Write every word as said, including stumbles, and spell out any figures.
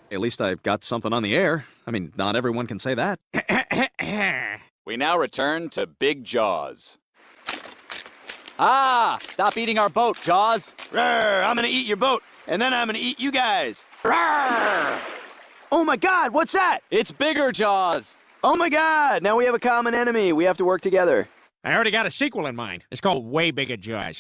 At least I got something on the air. I mean, not everyone can say that. We now return to Big Jaws. Ah! Stop eating our boat, Jaws! Rawr, I'm gonna eat your boat, and then I'm gonna eat you guys. Rawr! Oh my God, what's that? It's bigger, Jaws! Oh my God, now we have a common enemy. We have to work together. I already got a sequel in mind. It's called Way Bigger Jaws.